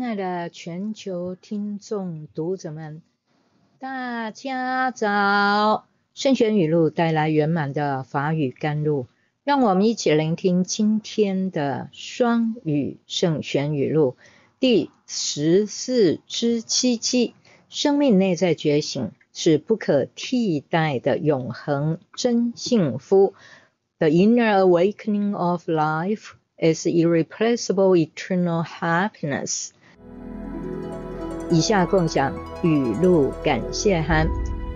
爱的全球听众读者们，大家早！圣贤语录带来圆满的法语甘露，让我们一起聆听今天的双语圣贤语录第14之7期。生命内在觉醒是不可替代的永恒真幸福。The inner awakening of life is irreplaceable eternal happiness。以下共享语录感谢函。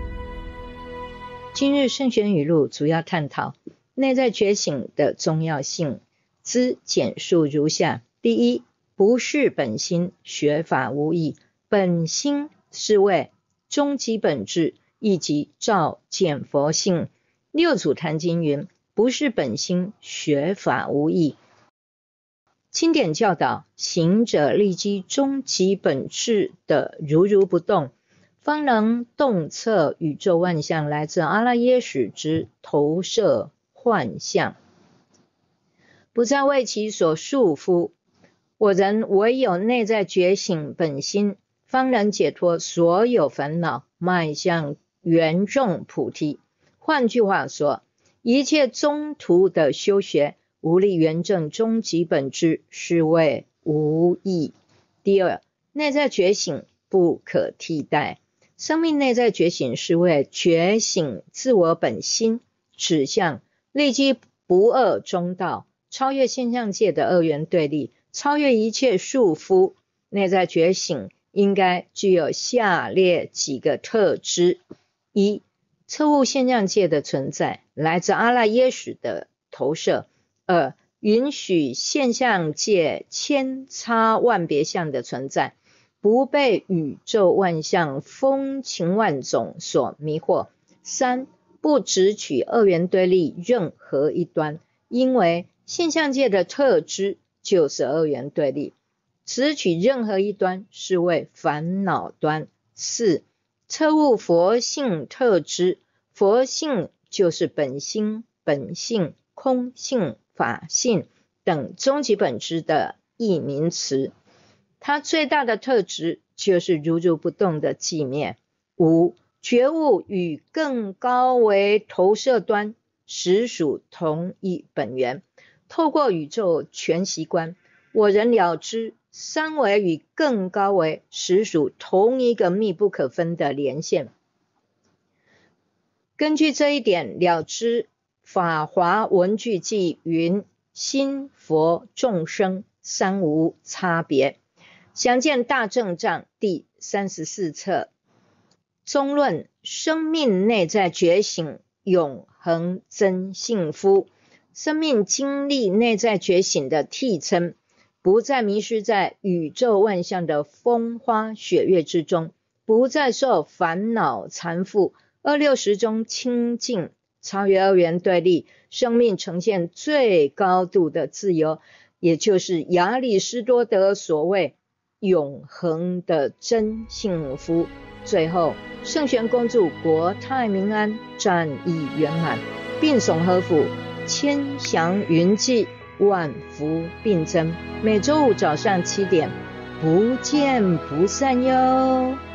今日圣贤语录主要探讨内在觉醒的重要性，之简述如下：第一，不是本心，学法无益。本心是为终极本质，亦即照见佛性。六祖坛经云：不是本心，学法无益。经典教导，行者立即终极本质的如不动，方能洞彻宇宙万象来自阿拉耶识之投射幻象，不再为其所束缚。我人唯有内在觉醒本心，方能解脱所有烦恼，迈向圆众菩提。换句话说，一切中途的修学无力圆证终极本质，是谓无益。第二，内在觉醒不可替代。生命内在觉醒是为觉醒自我本心，指向立即不二中道，超越现象界的二元对立，超越一切束缚。内在觉醒应该具有下列几个特质：一、彻悟现象界的存在，来自阿拉耶识的投射；二、允许现象界千差万别相的存在，不被宇宙万象风情万种所迷惑；三、不只取二元对立任何一端，因为现象界的特质就是二元对立，只取任何一端是为烦恼端。四、彻悟佛性特质，佛性就是本心、本性、空性、法性等终极本质的异名词，它最大的特质就是如不动的寂灭。五、觉悟与更高为投射端实属同一本源，透过宇宙全息观，我人了知三维与更高维实属同一个密不可分的连线。根据这一点了知，法华文具记云：心佛众生三无差别。详见大正藏第34册中论，生命内在觉醒永恒真幸福。生命经历内在觉醒的替称，不再迷失在宇宙万象的风花雪月之中，不再受烦恼缠缚，二六时中清净，超越二元对立，生命呈现最高度的自由，也就是亚里士多德所谓永恒的真幸福。最后，圣贤恭祝国泰民安，战役圆满，并耸和府，千祥云际，万福并增。每周五早上7点，不见不散哟。